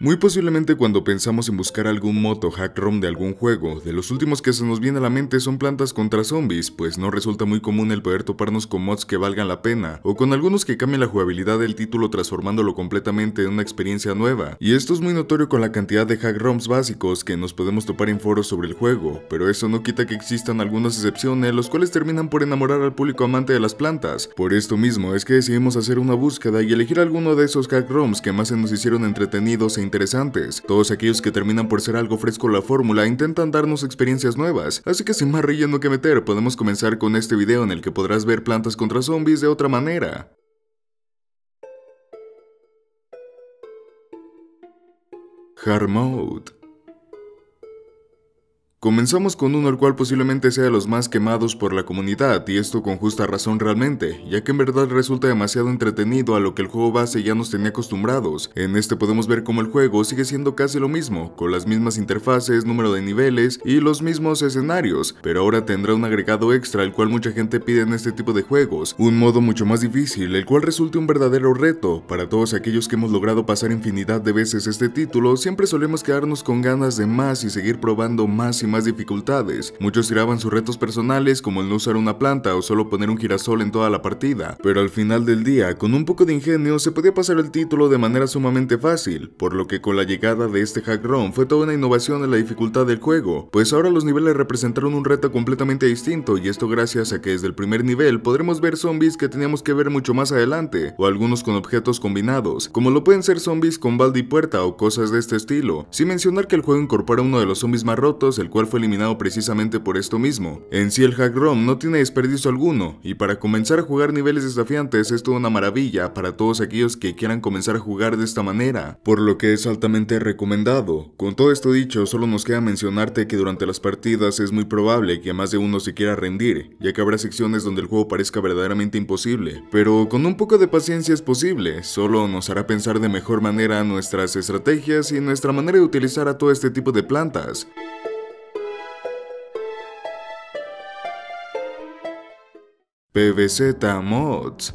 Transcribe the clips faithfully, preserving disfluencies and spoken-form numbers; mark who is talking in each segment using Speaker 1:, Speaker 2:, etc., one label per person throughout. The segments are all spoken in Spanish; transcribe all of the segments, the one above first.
Speaker 1: Muy posiblemente cuando pensamos en buscar algún modo hack ROM de algún juego, de los últimos que se nos viene a la mente son Plantas contra Zombies, pues no resulta muy común el poder toparnos con mods que valgan la pena, o con algunos que cambien la jugabilidad del título transformándolo completamente en una experiencia nueva. Y esto es muy notorio con la cantidad de hack ROMs básicos que nos podemos topar en foros sobre el juego, pero eso no quita que existan algunas excepciones, los cuales terminan por enamorar al público amante de las plantas. Por esto mismo es que decidimos hacer una búsqueda y elegir alguno de esos hack ROMs que más se nos hicieron entretenidos e interesantes. Todos aquellos que terminan por ser algo fresco en la fórmula intentan darnos experiencias nuevas, así que sin más relleno que meter, podemos comenzar con este video en el que podrás ver Plantas contra Zombies de otra manera. Hard Mode. Comenzamos con uno el cual posiblemente sea de los más quemados por la comunidad, y esto con justa razón realmente, ya que en verdad resulta demasiado entretenido a lo que el juego base ya nos tenía acostumbrados. En este podemos ver cómo el juego sigue siendo casi lo mismo, con las mismas interfaces, número de niveles y los mismos escenarios, pero ahora tendrá un agregado extra el cual mucha gente pide en este tipo de juegos, un modo mucho más difícil, el cual resulta un verdadero reto. Para todos aquellos que hemos logrado pasar infinidad de veces este título, siempre solemos quedarnos con ganas de más y seguir probando más y más dificultades. Muchos tiraban sus retos personales como el no usar una planta o solo poner un girasol en toda la partida, pero al final del día, con un poco de ingenio se podía pasar el título de manera sumamente fácil, por lo que con la llegada de este hack ROM fue toda una innovación en la dificultad del juego, pues ahora los niveles representaron un reto completamente distinto, y esto gracias a que desde el primer nivel podremos ver zombies que teníamos que ver mucho más adelante, o algunos con objetos combinados, como lo pueden ser zombies con balde y puerta o cosas de este estilo, sin mencionar que el juego incorpora uno de los zombies más rotos, el cual fue eliminado precisamente por esto mismo. En sí el hack ROM no tiene desperdicio alguno, y para comenzar a jugar niveles desafiantes es toda una maravilla para todos aquellos que quieran comenzar a jugar de esta manera, por lo que es altamente recomendado. Con todo esto dicho, solo nos queda mencionarte que durante las partidas es muy probable que más de uno se quiera rendir, ya que habrá secciones donde el juego parezca verdaderamente imposible, pero con un poco de paciencia es posible, solo nos hará pensar de mejor manera nuestras estrategias y nuestra manera de utilizar a todo este tipo de plantas. P V Z Mods.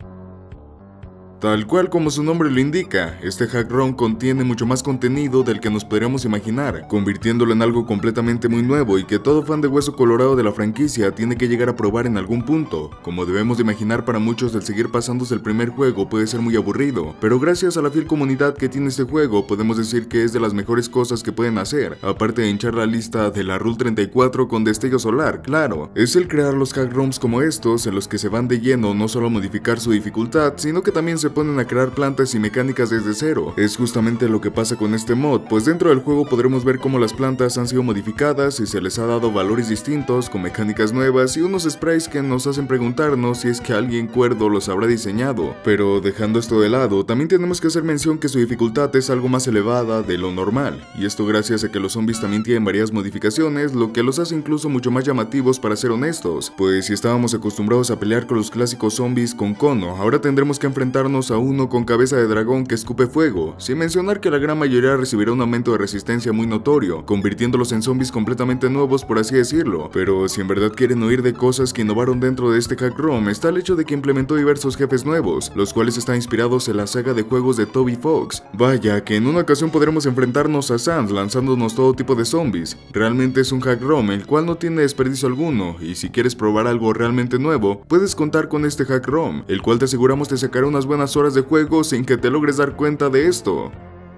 Speaker 1: Tal cual como su nombre lo indica, este hack ROM contiene mucho más contenido del que nos podríamos imaginar, convirtiéndolo en algo completamente muy nuevo y que todo fan de Hueso Colorado de la franquicia tiene que llegar a probar en algún punto. Como debemos de imaginar, para muchos el seguir pasándose el primer juego puede ser muy aburrido, pero gracias a la fiel comunidad que tiene este juego podemos decir que es de las mejores cosas que pueden hacer, aparte de hinchar la lista de la Rule treinta y cuatro con destello solar, claro, es el crear los hack ROMs como estos en los que se van de lleno no solo a modificar su dificultad, sino que también se ponen a crear plantas y mecánicas desde cero. Es justamente lo que pasa con este mod, pues dentro del juego podremos ver cómo las plantas han sido modificadas y se les ha dado valores distintos, con mecánicas nuevas y unos sprays que nos hacen preguntarnos si es que alguien cuerdo los habrá diseñado. Pero dejando esto de lado, también tenemos que hacer mención que su dificultad es algo más elevada de lo normal, y esto gracias a que los zombies también tienen varias modificaciones, lo que los hace incluso mucho más llamativos para ser honestos, pues si estábamos acostumbrados a pelear con los clásicos zombies con cono, ahora tendremos que enfrentarnos a uno con cabeza de dragón que escupe fuego, sin mencionar que la gran mayoría recibirá un aumento de resistencia muy notorio, convirtiéndolos en zombies completamente nuevos por así decirlo. Pero si en verdad quieren oír de cosas que innovaron dentro de este hack ROM, está el hecho de que implementó diversos jefes nuevos, los cuales están inspirados en la saga de juegos de Toby Fox. Vaya que en una ocasión podremos enfrentarnos a Sans lanzándonos todo tipo de zombies. Realmente es un hack ROM el cual no tiene desperdicio alguno, y si quieres probar algo realmente nuevo, puedes contar con este hack ROM, el cual te aseguramos te sacará unas buenas horas de juego sin que te logres dar cuenta de esto.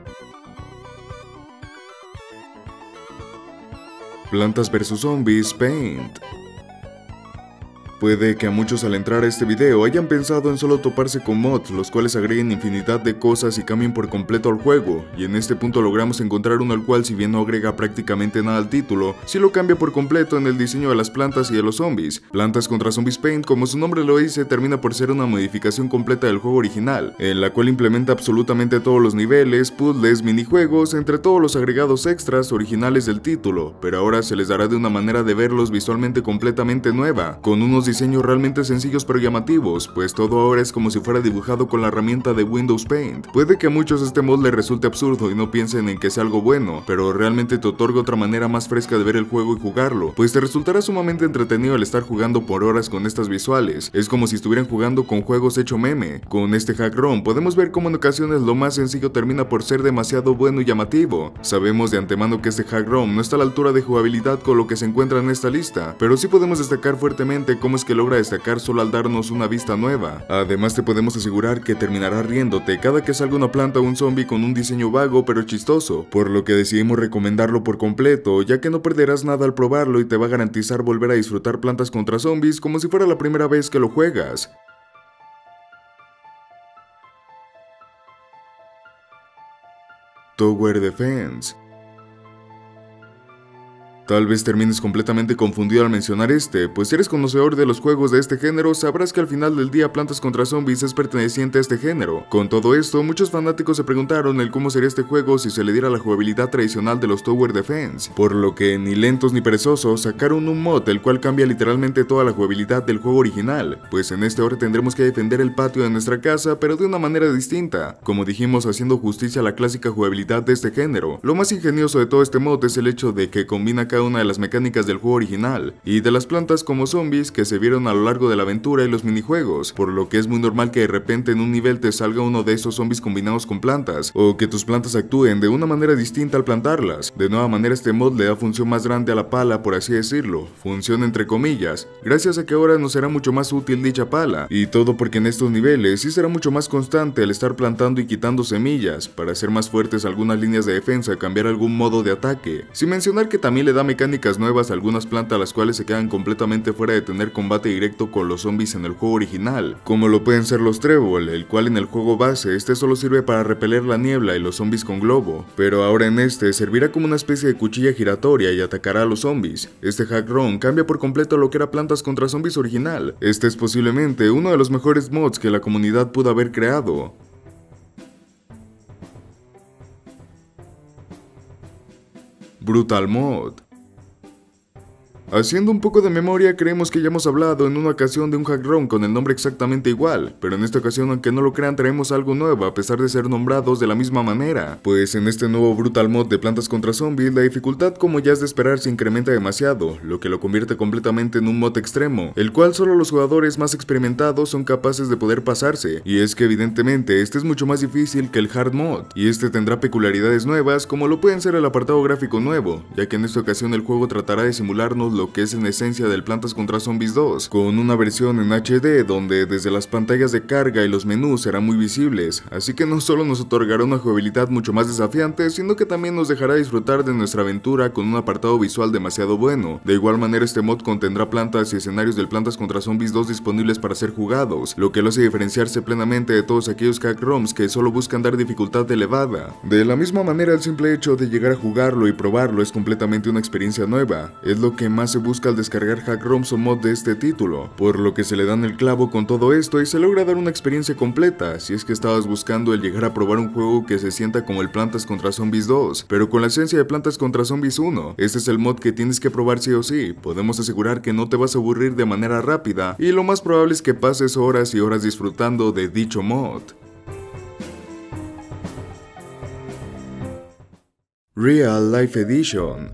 Speaker 1: Plantas versus Zombies Paint. Puede que a muchos al entrar a este video hayan pensado en solo toparse con mods, los cuales agreguen infinidad de cosas y cambien por completo al juego, y en este punto logramos encontrar uno el cual, si bien no agrega prácticamente nada al título, sí lo cambia por completo en el diseño de las plantas y de los zombies. Plantas contra Zombies Paint, como su nombre lo dice, termina por ser una modificación completa del juego original, en la cual implementa absolutamente todos los niveles, puzzles, minijuegos, entre todos los agregados extras originales del título, pero ahora se les dará de una manera de verlos visualmente completamente nueva, con unos diseños realmente sencillos pero llamativos, pues todo ahora es como si fuera dibujado con la herramienta de Windows Paint. Puede que a muchos este mod les resulte absurdo y no piensen en que sea algo bueno, pero realmente te otorga otra manera más fresca de ver el juego y jugarlo, pues te resultará sumamente entretenido al estar jugando por horas con estas visuales. Es como si estuvieran jugando con juegos hecho meme. Con este hack ROM podemos ver cómo en ocasiones lo más sencillo termina por ser demasiado bueno y llamativo. Sabemos de antemano que este hack ROM no está a la altura de jugabilidad con lo que se encuentra en esta lista, pero sí podemos destacar fuertemente cómo es que logra destacar solo al darnos una vista nueva. Además te podemos asegurar que terminarás riéndote cada que salga una planta o un zombie con un diseño vago pero chistoso, por lo que decidimos recomendarlo por completo, ya que no perderás nada al probarlo y te va a garantizar volver a disfrutar Plantas contra Zombies como si fuera la primera vez que lo juegas. Tower Defense. Tal vez termines completamente confundido al mencionar este, pues si eres conocedor de los juegos de este género, sabrás que al final del día Plantas contra Zombies es perteneciente a este género. Con todo esto, muchos fanáticos se preguntaron el cómo sería este juego si se le diera la jugabilidad tradicional de los Tower Defense, por lo que ni lentos ni perezosos sacaron un mod el cual cambia literalmente toda la jugabilidad del juego original, pues en este ahora tendremos que defender el patio de nuestra casa pero de una manera distinta, como dijimos haciendo justicia a la clásica jugabilidad de este género. Lo más ingenioso de todo este mod es el hecho de que combina cada una de las mecánicas del juego original y de las plantas como zombies que se vieron a lo largo de la aventura y los minijuegos, por lo que es muy normal que de repente en un nivel te salga uno de esos zombies combinados con plantas, o que tus plantas actúen de una manera distinta al plantarlas. De nueva manera este mod le da función más grande a la pala, por así decirlo, función entre comillas, gracias a que ahora nos será mucho más útil dicha pala, y todo porque en estos niveles sí será mucho más constante al estar plantando y quitando semillas, para hacer más fuertes algunas líneas de defensa, cambiar algún modo de ataque, sin mencionar que también le da mecánicas nuevas a algunas plantas las cuales se quedan completamente fuera de tener combate directo con los zombies en el juego original, como lo pueden ser los Trébol, el cual en el juego base este solo sirve para repeler la niebla y los zombies con globo, pero ahora en este servirá como una especie de cuchilla giratoria y atacará a los zombies. Este hack ROM cambia por completo lo que era Plantas contra Zombies original. Este es posiblemente uno de los mejores mods que la comunidad pudo haber creado. Brutal Mod. Haciendo un poco de memoria, creemos que ya hemos hablado en una ocasión de un hack ROM con el nombre exactamente igual, pero en esta ocasión, aunque no lo crean, traemos algo nuevo a pesar de ser nombrados de la misma manera, pues en este nuevo Brutal Mod de Plantas contra Zombies la dificultad, como ya es de esperar, se incrementa demasiado, lo que lo convierte completamente en un mod extremo, el cual solo los jugadores más experimentados son capaces de poder pasarse, y es que evidentemente este es mucho más difícil que el Hard Mod, y este tendrá peculiaridades nuevas como lo pueden ser el apartado gráfico nuevo, ya que en esta ocasión el juego tratará de simularnos lo que es en esencia del Plantas contra Zombies dos, con una versión en H D donde desde las pantallas de carga y los menús serán muy visibles, así que no solo nos otorgará una jugabilidad mucho más desafiante, sino que también nos dejará disfrutar de nuestra aventura con un apartado visual demasiado bueno. De igual manera este mod contendrá plantas y escenarios del Plantas contra Zombies dos disponibles para ser jugados, lo que lo hace diferenciarse plenamente de todos aquellos hack ROMs que solo buscan dar dificultad elevada. De la misma manera, el simple hecho de llegar a jugarlo y probarlo es completamente una experiencia nueva, es lo que más se busca al descargar hack ROMs o mod de este título, por lo que se le dan el clavo con todo esto y se logra dar una experiencia completa, si es que estabas buscando el llegar a probar un juego que se sienta como el Plantas contra Zombies dos, pero con la esencia de Plantas contra Zombies uno. Este es el mod que tienes que probar sí o sí, podemos asegurar que no te vas a aburrir de manera rápida, y lo más probable es que pases horas y horas disfrutando de dicho mod. Real Life Edition.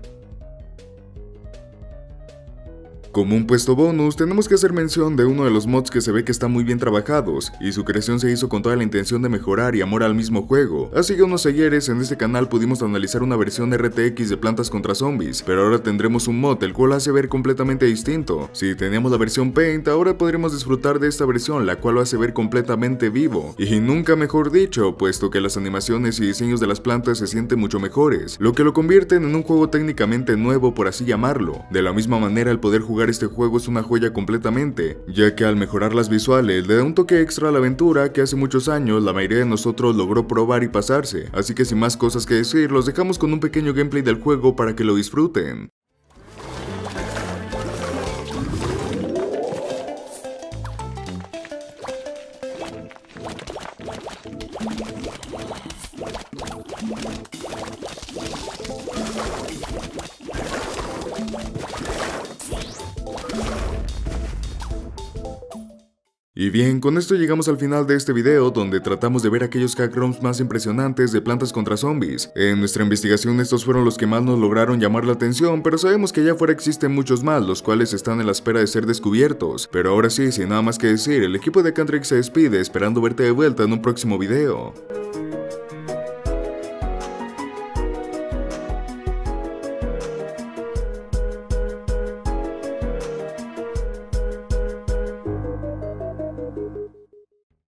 Speaker 1: Como un puesto bonus, tenemos que hacer mención de uno de los mods que se ve que están muy bien trabajados, y su creación se hizo con toda la intención de mejorar y amor al mismo juego. Hace ya unos ayeres en este canal pudimos analizar una versión R T X de Plantas contra Zombies, pero ahora tendremos un mod el cual lo hace ver completamente distinto. Si teníamos la versión Paint, ahora podremos disfrutar de esta versión, la cual lo hace ver completamente vivo, y nunca mejor dicho, puesto que las animaciones y diseños de las plantas se sienten mucho mejores, lo que lo convierten en un juego técnicamente nuevo, por así llamarlo. De la misma manera, el poder jugar este juego es una joya completamente, ya que al mejorar las visuales le da un toque extra a la aventura que hace muchos años la mayoría de nosotros logró probar y pasarse, así que sin más cosas que decir, los dejamos con un pequeño gameplay del juego para que lo disfruten. Y bien, con esto llegamos al final de este video donde tratamos de ver aquellos hack ROMs más impresionantes de Plantas contra Zombies. En nuestra investigación estos fueron los que más nos lograron llamar la atención, pero sabemos que allá afuera existen muchos más, los cuales están en la espera de ser descubiertos. Pero ahora sí, sin nada más que decir, el equipo de Cantrix se despide esperando verte de vuelta en un próximo video.